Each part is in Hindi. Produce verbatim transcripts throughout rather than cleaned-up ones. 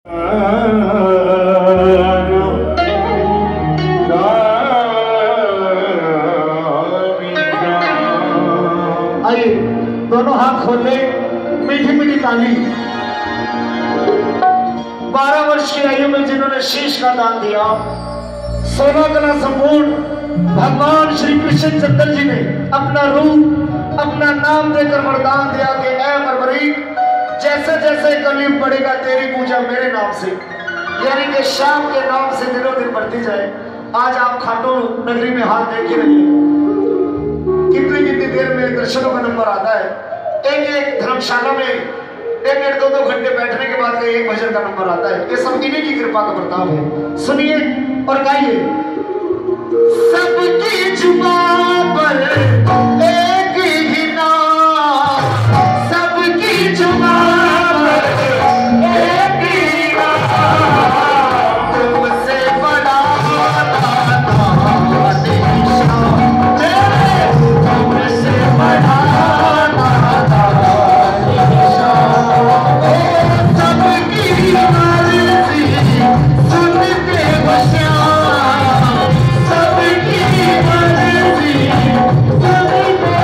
आइए दोनों हाथ खोले, मीठी मीठी ताली। बारह वर्ष की आयु में जिन्होंने शीश का दान दिया, सोना कला संपूर्ण भगवान श्री कृष्ण चंद्र जी ने अपना रूप अपना नाम देकर वरदान दिया कि ऐ बर्बरी, जैसे जैसे कलयुग बढ़ेगा तेरी पूजा मेरे नाम से, यानी कि शाम के नाम से दिनों दिन बढ़ती जाए। आज आप खाटू नगरी में हाथ देख के रहिए, कितनी कितनी देर में दर्शनों का नंबर आता है। एक एक धर्मशाला में एक एक दो दो घंटे बैठने के बाद एक भजन का नंबर आता है। ये सब इन्हीं की कृपा का प्रताप है। सुनिए और गाइए। सबकी जुबान पर एक ही नाम, सबकी जुबान पर एक ही नाम, तुमसे बड़ा तुमसे बड़ा सबकी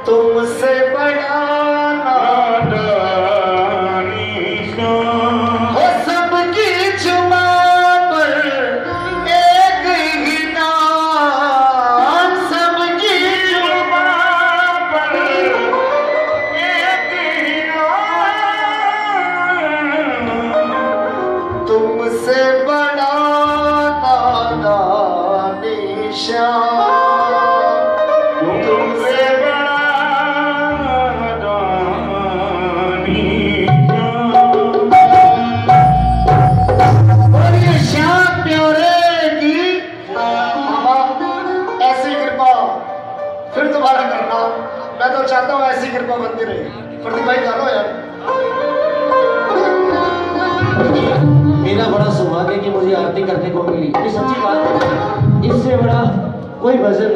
तुमसे बड़ा नादानी हो सबकी जुबान पर एक ही नाम, सबकी जुबान पर एक ही नाम, तुमसे बड़ा नादानी तुमसे फिर दोबारा करना, मैं तो चाहता हूँ ऐसी कृपा बनती रहे। प्रदीप भाई गालो यार। मेरा बड़ा सौभाग्य है कि मुझे आरती करने को मिली, ये सच्ची बात है। इससे बड़ा कोई भजन